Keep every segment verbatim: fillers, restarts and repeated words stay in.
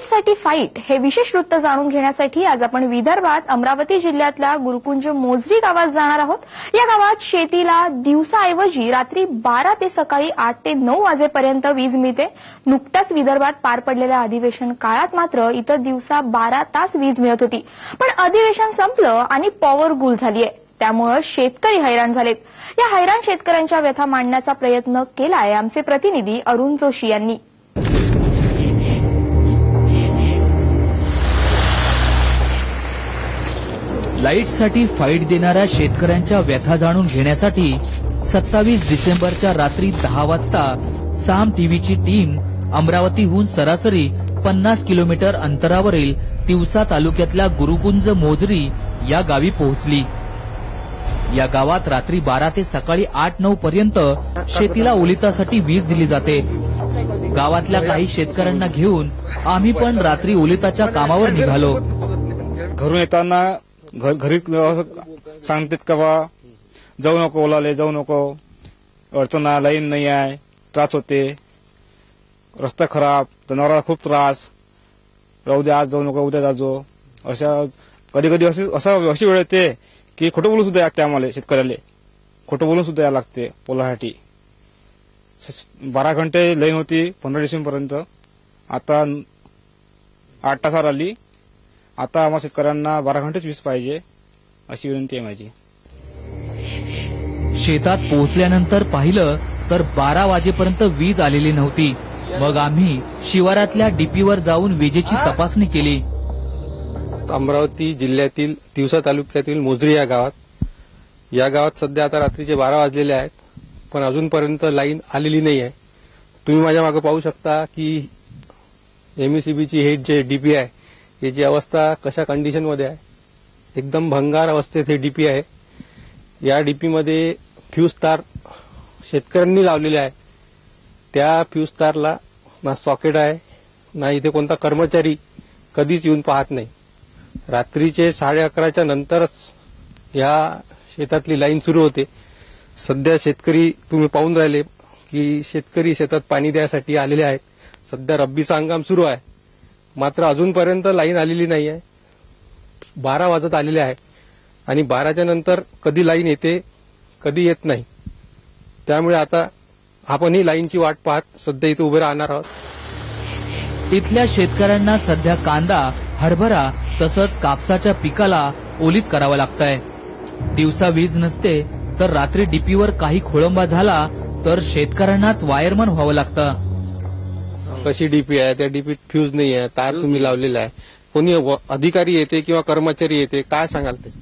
लाईटसाठी fight हे विशेष वृत्त जाणून घेण्यासाठी आज आपण विदर्भात अमरावती जिल्ह्यातल्या गुरुकुंज मोजरी गावात जाणार आहोत। या गावात शेतीला दिवसाऐवजी रात्री बारा ते सकाळी आठ ते नऊ वाजेपर्यंत वीज मिळते। नुकत्याच विदर्भात पार पडलेल्या अधिवेशन काळात मात्र इथं दिवसा बारा तास वीज मिळत होती, पण अधिवेशन संपलं आणि पॉवर गुल झालीय, त्यामुळे शेतकरी हैराण झालेत। या हैराण शेतकऱ्यांच्या व्यथा मांडण्याचा प्रयत्न केलाय आमचे प्रतिनिधी अरुण जोशी यांनी। लाईटसाठी फाईट देणाऱ्या शेतकऱ्यांच्या व्यथा जाणून घेण्यासाठी सत्तावीस डिसेंबरच्या रात्री दहा वाजता साम टीव्हीची टीम अमरावतीहून सरासरी पन्नास किलोमीटर अंतरावरील तिवसा तालुक्यातल्या गुरुकुंज मोजरी या गावी पोहोचली। या गावात रात्री बारा ते सकाळी आठ नऊ पर्यंत शेतीला ओलितासाठी वीज दिली जाते। गावातल्या काही शेतकऱ्यांना घेऊन आम्ही पण रात्री ओलिताच्या कामावर निघालो। घरून येताना घर घरी सांगतात का बा जाऊ नको, ओलाले जाऊ नको, अडचण लाईन नाही आहे, त्रास होते, रस्ता खराब, जनावराला खूप त्रास, राहू दे आज जाऊ नको उद्या जाजो। अशा कधी कधी असा अशी वेळ येते की खोटं बोलून सुद्धा लागते आम्हाला शेतकऱ्याला, खोटं बोलून सुद्धा यायला लागते ओलासाठी। बारा घंटे लाईन होती पंधरा डिसेंबर पर्यंत, आता आठ तासावर आली। आता आम्हाला शेतकऱ्यांना बारा घंटेच वीज पाहिजे अशी विनंती आहे माझी। शेतात पोहोचल्यानंतर पाहिलं तर बारा वाजेपर्यंत वीज आलेली नव्हती। मग आम्ही शिवारातल्या डीपीवर जाऊन विजेची तपासणी केली। अमरावती जिल्ह्यातील तिवसा तालुक्यातील मोजरी या गावात या गावात सध्या आता रात्रीचे बारा वाजलेले आहेत, पण अजूनपर्यंत लाईन आलेली नाही आहे। तुम्ही माझ्या मागे पाहू शकता की एमएससीबीची हे जे डीपी आहे याची अवस्था कशा कंडिशन मध्ये आहे, एकदम भंगार अवस्थेत हे डीपी आहे। या डीपी मध्ये फ्यूज तार शेतकऱ्यांनी लावलेले आहे। त्या फ्यूज तारला ना सॉकेट आहे ना इथे कोणता कर्मचारी कधीच येऊन पाहत नाही। रात्रीचे साडे अकराच्या नंतरच या शेतातली लाईन सुरू होते। सध्या शेतकरी तुम्ही पाहून राहिले की शेतकरी शेतात पाणी द्यायसाठी आलेले आहेत। सध्या रब्बीचा हंगाम सुरू आहे, मात्र अजूनपर्यंत लाईन आलेली नाही आहे। बारा वाजत आलेले आहे आणि बाराच्या नंतर कधी लाईन येते कधी येत नाही। त्यामुळे आता आपण ही लाईनची वाट पाहत सध्या इथे उभे राहणार आहोत। इथल्या शेतकऱ्यांना सध्या कांदा, हरभरा तसंच कापसाच्या पिकाला ओलीत करावं लागतंय। दिवसा वीज नसते तर रात्री डीपीवर काही खोळंबा झाला तर शेतकऱ्यांनाच वायरमन व्हावं लागतं। कशी डीपी आहे त्या डीपीत फ्यूज नाही आहे, तार तुम्ही लावलेला आहे, कोणी अधिकारी येते किंवा कर्मचारी येते, काय सांगाल ते?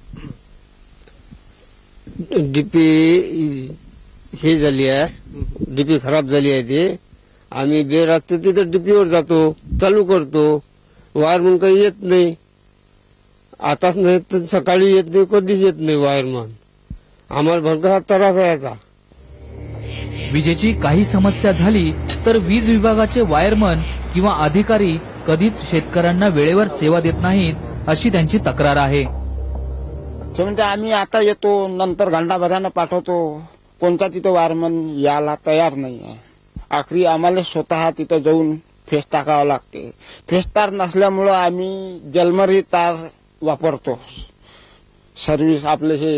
डीपी हे झाली आहे, डीपी खराब झाली आहे। ते आम्ही बेर रात्री तिथे डीपीवर जातो, चालू करतो, वायरमन काही येत नाही। आताच नाही तर सकाळी येत नाही, कधीच येत नाही वायरमन। आम्हाला भरपूर त्रास आहे याचा। विजेची काही समस्या झाली तर वीज विभागाचे वायरमन किंवा अधिकारी कधीच शेतकऱ्यांना वेळेवर सेवा देत नाहीत, अशी त्यांची तक्रार आहे। ते म्हणजे आम्ही आता येतो, नंतर घंटाभरानं पाठवतो, कोणता तिथं वायरमन यायला तयार नाही आहे। आखरी आम्हाला स्वतः तिथं जाऊन फेस टाकावं लागते। फेस तार नसल्यामुळं आम्ही जलमरी तार वापरतो। सर्व्हिस आपले हे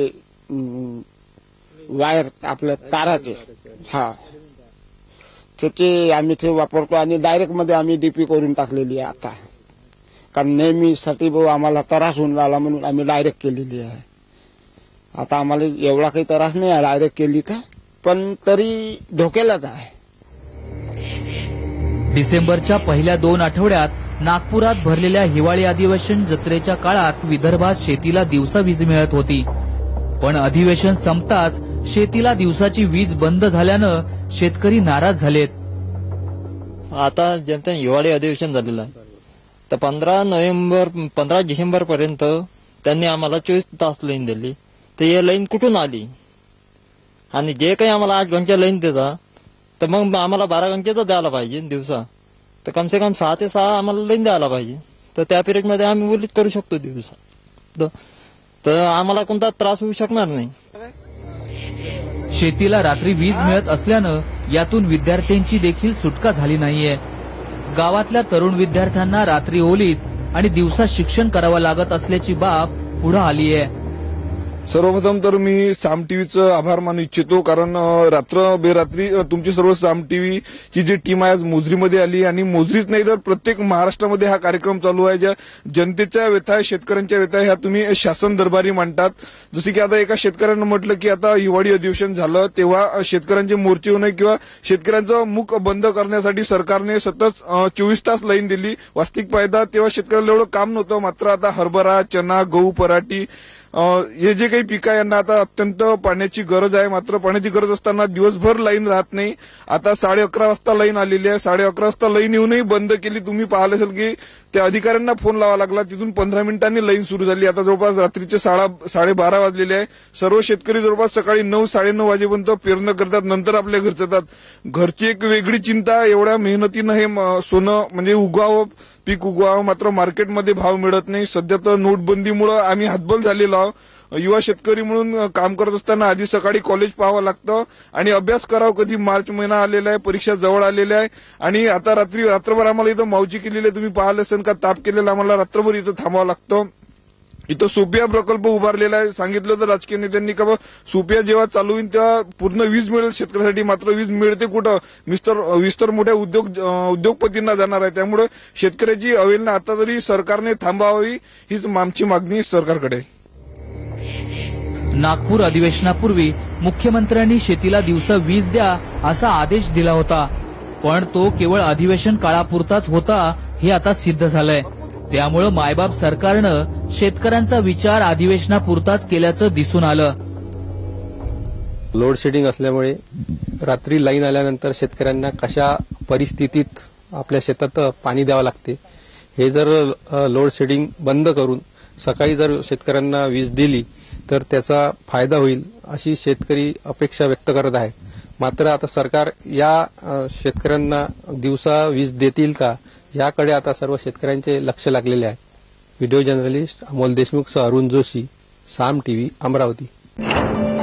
वायर आपल्या ताराचे, हा त्याचे आम्ही ते वापरतो आणि डायरेक्ट मध्ये आम्ही डीपी करून टाकलेली आहे आता, कारण नेहमीसाठी भाऊ आम्हाला त्रास होऊन राहिला म्हणून आम्ही डायरेक्ट केलेली आहे। आता आम्हाला एवढा काही त्रास नाही आहे डायरेक्ट केली तर, पण तरी धोक्यालाच आहे। डिसेंबरच्या पहिल्या दोन आठवड्यात नागपुरात भरलेल्या हिवाळी अधिवेशन जत्रेच्या काळात विदर्भात शेतीला दिवसा वीज मिळत होती, पण अधिवेशन संपताच शेतीला दिवसाची वीज बंद झाल्यानं शेतकरी नाराज झालेत। आता जेमतेम हिवाळी अधिवेशन झालेलं आहे, तर पंधरा नोव्हेंबर पंधरा डिसेंबर पर्यंत त्यांनी आम्हाला चोवीस तास लाईन दिली, तर ही लाईन कुठून आली? आणि जे काही आम्हाला आठ घंटे लाईन देता तर मग आम्हाला बारा घंटेच द्यायला पाहिजे दिवसा, तर कम से कम सहा ते सहा आम्हाला लाईन द्यायला पाहिजे, तर त्या पिरियड मध्ये आम्ही ओलीत करू शकतो दिवसा, तर आम्हाला कोणता त्रास होऊ शकणार नाही। शेतीला रात्री वीज मिळत असल्यानं यातून विद्यार्थ्यांची देखील सुटका झाली नाहीये। गावातल्या तरुण विद्यार्थ्यांना रात्री ओलीत आणि दिवसा शिक्षण करावं लागत असल्याची बाब पुढे आली आहे. सर्वप्रथम तर मी साम टीव्हीचं आभार मानू इच्छितो, कारण अ, रात्र बेरात्री अ, तुमची सर्व साम टीव्हीची जी टीम आहे आज मोजरीमध्ये आली आणि मोजरीच नाही तर प्रत्येक महाराष्ट्रामध्ये हा कार्यक्रम चालू आहे. ज्या जनतेच्या व्यथा आहे, शेतकऱ्यांच्या व्यथा आहे, ह्या तुम्ही शासन दरबारी मांडतात. जसे की आता एका शेतकऱ्यानं म्हटलं की आता हिवाळी अधिवेशन झालं तेव्हा शेतकऱ्यांचे मोर्चे होणे किंवा शेतकऱ्यांचं मुख बंद करण्यासाठी सरकारने सतत चोवीस तास लाईन दिली. वास्तविक फायदा तेव्हा शेतकऱ्याला एवढं काम नव्हतं. मात्र आता हरभरा, चना, गहू, पराठी हे जे काही पिकं आहे यांना आता अत्यंत पाण्याची गरज आहे. मात्र पाण्याची गरज असताना दिवसभर लाईन राहत नाही. आता साडे अकरा वाजता लाईन आलेली आहे. साडे अकरा वाजता लाईन येऊनही बंद केली. तुम्ही पाहिलं असेल की त्या अधिकाऱ्यांना फोन लावा लागला. तिथून पंधरा मिनिटांनी लाईन सुरू झाली. आता जवळपास रात्रीचे साडा साडेबारा वाजलेले आहे. सर्व शेतकरी जवळपास सकाळी नऊ साडेनऊ वाजेपर्यंत पेरणं करतात, नंतर आपल्या घरचे जातात. घरची एक वेगळी चिंता, एवढ्या मेहनतीनं हे सोनं म्हणजे उगवावं, पीक उगवावं, मात्र मार्केटमध्ये भाव मिळत नाही. सध्या तर नोटबंदीमुळे आम्ही हातबल झालेलो आहोत. युवा शेतकरी म्हणून काम करत असताना आधी सकाळी कॉलेज पाहावं लागतं आणि अभ्यास करावं. कधी मार्च महिना आलेला आहे, परीक्षा जवळ आलेल्या आहे आणि आता रात्री रात्रभर आम्हाला इथं मावची केलेली आहे. तुम्ही पाहिलं असेल का ताप केलेला, आम्हाला रात्रभर इथं थांबावं लागतं. इथं सोपिया प्रकल्प उभारलेला आहे. सांगितलं होतं राजकीय नेत्यांनी का सोपिया जेव्हा चालू होईल तेव्हा पूर्ण वीज मिळेल शेतकऱ्यासाठी, मात्र वीज मिळते कुठं? विस्तर विस्तर मोठ्या उद्योग उद्योगपतींना जाणार आहे. त्यामुळे शेतकऱ्याची अवहेलना आता तरी सरकारने थांबावी हीच आमची मागणी सरकारकडे. नागपूर अधिवेशनापूर्वी मुख्यमंत्र्यांनी शेतीला दिवसा वीज द्या असा आदेश दिला होता, पण तो केवळ अधिवेशन काळापुरताच होता हे आता सिद्ध झालंय. त्यामुळे मायबाप सरकारनं शेतकऱ्यांचा विचार अधिवेशनापुरताच केल्याचं दिसून आलं. लोड शेडिंग असल्यामुळे रात्री लाईन आल्यानंतर शेतकऱ्यांना कशा परिस्थितीत आपल्या शेतात पाणी द्यावं लागते, हे जर लोड शेडिंग बंद करून सकाळी जर शेतकऱ्यांना वीज दिली तर त्याचा फायदा होईल अशी शेतकरी अपेक्षा व्यक्त करत आहेत. मात्र आता सरकार या शेतकऱ्यांना दिवसा वीज देतील का याकडे आता सर्व शेतकऱ्यांचे लक्ष लागलेले आहे. व्हिडिओ जर्नलिस्ट अमोल देशमुख सह अरुण जोशी, साम टीव्ही, अमरावती.